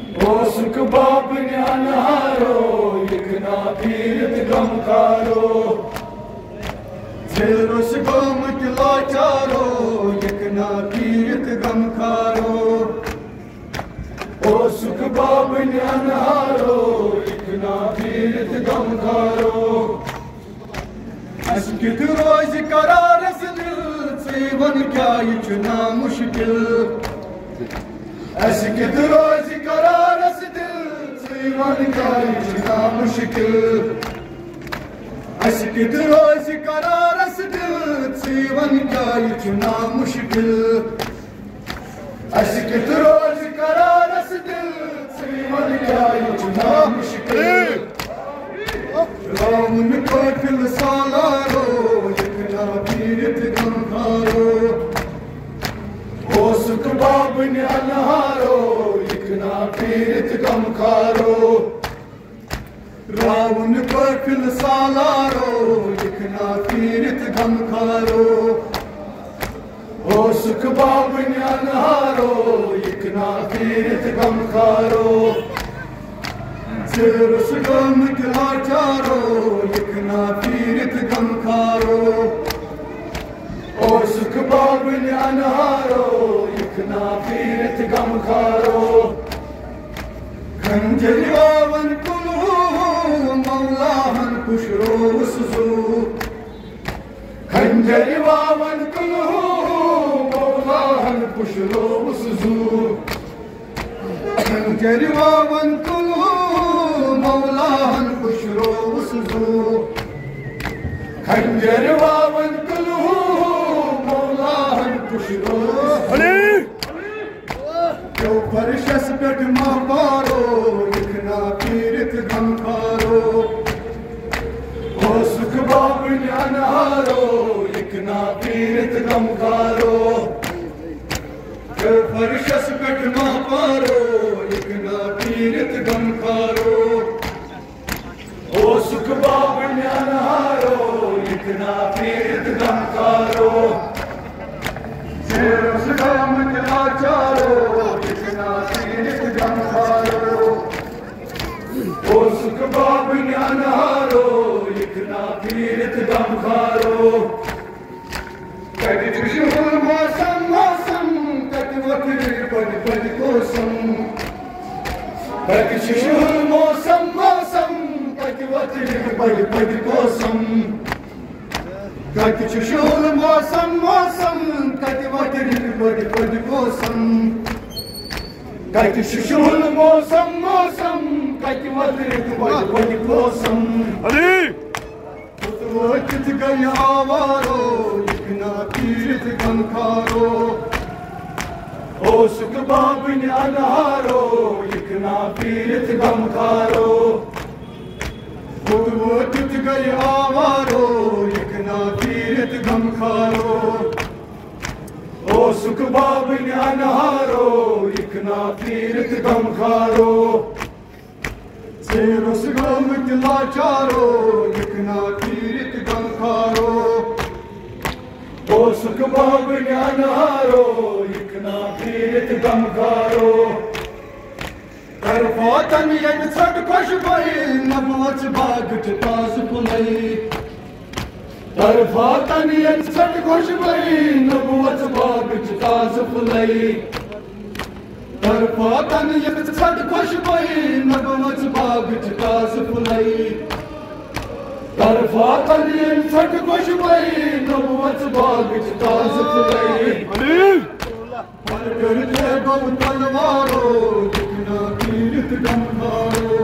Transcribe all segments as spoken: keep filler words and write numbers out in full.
ओ सुख बाब न्यानहारो लिखना पीरत गमकारो जेरोस गम लाचारो लिखना पीरत गमकारो ओ सुख बाब न्यानहारो लिखना पीरत गमकारो अस्कित रोज करारस दिल सेवन क्या ये चुना मुश्किल अस्कित रोज करारस दिल सेवन क्या ये चुना मुश्किल अस्कित रोज करारस दिल सेवन क्या ये चुना मुश्किल अस्कित रोज करारस दिल सेवन क्या ये चुना मुश्किल रावण को दिल सालारो लिखना पीरत गमकारो ओ सुख बाब न्यानहारो लिखना पीरत गमकारो रावण को दिल सालारो लिखना पीरत गमकारो ओ सुख बाब न्यानहारो लिखना पीरत गमकारो जेरोस गम लाचारो लिखना पीरत गमकारो ओ सुख बाब न्यानहारो लिखना पीरत गमकारो खंजर वावन कुलू मौलाहन कुशरो सुजू खंजर वावन कुलू मौलाहन कुशरो सुजू खंजर वावन कुलू मौलाहन कुशरो सुजू खंजर वावन कुलू मौलाहन कुशरो जो फरशस पेट मारो लिखना पीरत गमकारो ओ सुख बाब न्यानहारो लिखना पीरत गमकारो जो फरशस पेट मारो लिखना पीरत गमकारो ओ सुख बाब न्यानहारो लिखना पीरत गमकारो जेरोस गम लाचारो लिखना पीरत गमकारो ओ सुख बाब न्यानहारो लिखना पीरत गमकारो कद खुशहुल मौसम मौसम कद वक्र पद पद कोसम कद खुशहुल मौसम मौसम कद वक्र पद पद कोसम कद खुशहुल मौसम मौसम कद वक्र पद पद कोसम कद खुशहुल मौसम मौसम कद वक्र पद पद कोसम अरे वक्त गई आवारो लिखना पीरत गमकारो ओ सुख बाब न्यानहारो लिखना पीरत गमकारो वक्त गई आवारो लिखना पीरत गमकारो ओ सुख बाब न्यानहारो लिखना पीरत गमकारो जेरोस गम लाचारो लिखना पीरत गमकारो ओ सुख बाब न्यानहारो लिखना पीरत गमकारो तरफा तन यन छट खुश भई नमच बाग ताज पुलई तरफा तन यन छट खुश भई नमच बाग ताज पुलई तरफा तन यन छट खुश भई नमच बाग ताज पुलई तरफा तन यन छट खुश भई नमच बाग ताज पुलई पर करते गो तलवारो लिखना पीरत गमकारो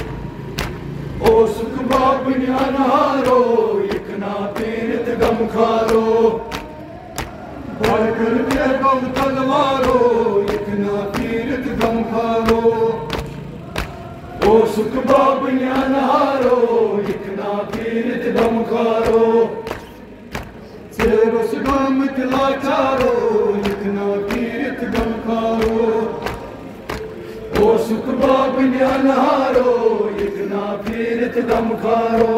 ओ सुख बाब न्यानहारो लिखना पीरत गमकारो पर करते गो तलवारो लिखना पीरत गमकारो ओ सुख बाब न्यानहारो लिखना पीरत गमकारो जेरोस गम लाचारो लिखना पीरत गमकारो ओ सुख बाब न्यानहारो लिखना पीरत गमकारो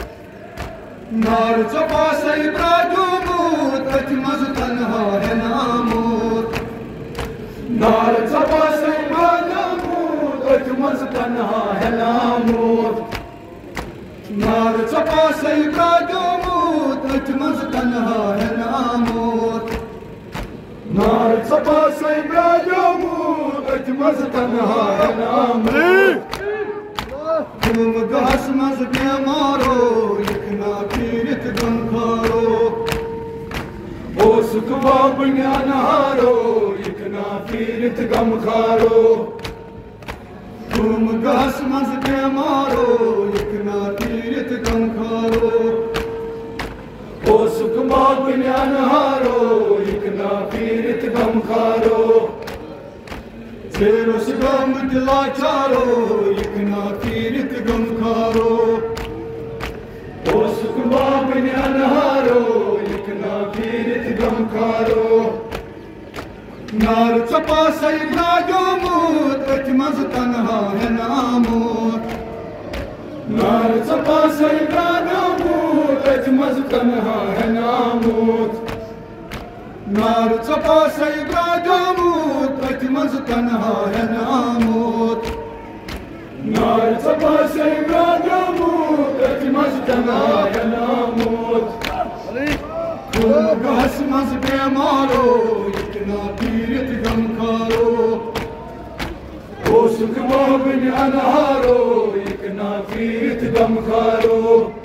नार चपा सही प्राजो मूत कच मज तन्हा है नामूत नार चपा सही प्राजो मूत सही प्राजोमूत अचमज तन्हा है नामूत नार सपा सही प्राजोमूत अचमज तन्हा है नामूत तुम घास मज के मारो लिखना पीरित गम खारो ओ सुख बाब ज्ञान हारो लिखना पीरित गम खारो तुम घास मज के मारो लिखना पीरित गम खारो ओ सुख बाब ज्ञान हारो लिखना पीरित गम खारो तेरो गम दिला चारो लिखना पीरित गम खारो ओ सुख बाब ज्ञान हारो लिखना पीरित गम खारो नार चपा सही प्राजोमूत अचमज तन्हा है नामूत नार चपा सही प्राजोमूत अचमज तन्हा है नामूत नार चपा सही प्राजोमूत अचमज तन्हा है नामूत नार चपा सही प्राजोमूत अचमज तन्हा है नामूत तुम घास मज के मारो लिखना पीरित गम खारो ओ सुख बाब ज्ञान हारो लिखना पीरित गम खारो